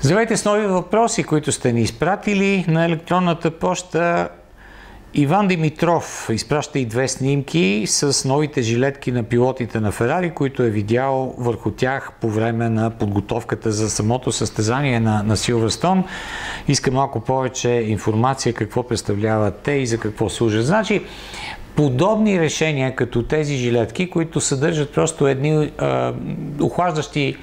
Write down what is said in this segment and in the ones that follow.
Здравейте с нови въпроси, които сте ни изпратили на електронната поща. Иван Димитров изпраща и две снимки с новите жилетки на пилотите на Ферари, които е видял върху тях по време на подготовката за самото състезание на Силверстоун. Иска малко повече информация какво представляват те и за какво служат. Значи, подобни решения като тези жилетки, които съдържат просто едни охлаждащи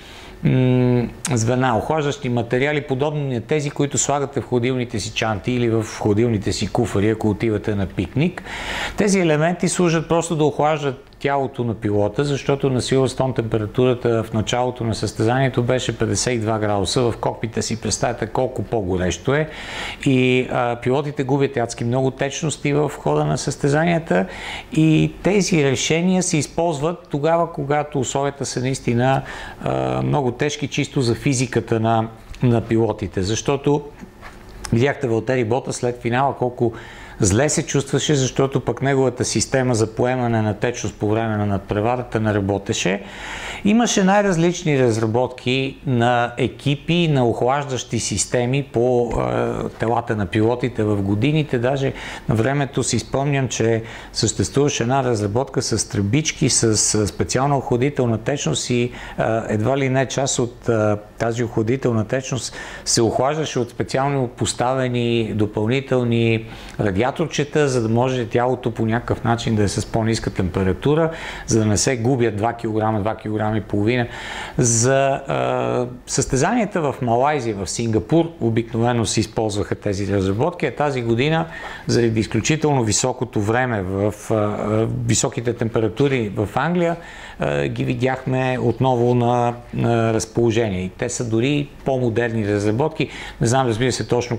звена, охлаждащи материали, подобни на тези, които слагате в хладилните си чанти или в хладилните си куфари, ако отивате на пикник. Тези елементи служат просто да охлаждат тялото на пилота, защото на Силверстоун температурата в началото на състезанието беше 52 градуса. В кокпита си представете колко по-горещо е и пилотите губят адски много течности в хода на състезанията и тези решения се използват тогава, когато условията са наистина много тежки, чисто за физиката на пилотите, защото видяхте Валтери Ботас след финала колко зле се чувстваше, защото пък неговата система за поемане на течност по време на надпреварата не работеше. Имаше най-различни разработки на екипи, на охлаждащи системи по телата на пилотите в годините. Даже на времето си спомням, че съществуваше една разработка с тръбички, с специална охладителна течност и едва ли не част от тази охладителна течност се охлаждаше от специално поставени допълнителни радиаторчета, за да може тялото по някакъв начин да е с по-ниска температура, за да не се губят 2 кг, 2 кг и половина. За състезанията в Малайзия, в Сингапур обикновено се използваха тези разработки, а тази година, заради изключително високото време, в високите температури в Англия, ги видяхме отново на разположение. И те са дори по-модерни разработки. Не знам, разбира се, точно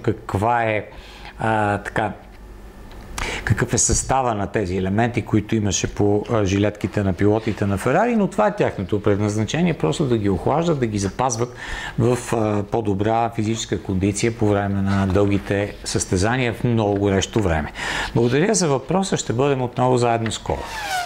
какъв е състава на тези елементи, които имаше по жилетките на пилотите на Ферари, но това е тяхното предназначение, просто да ги охлаждат, да ги запазват в по-добра физическа кондиция по време на дългите състезания в много горещо време. Благодаря за въпроса, ще бъдем отново заедно скоро.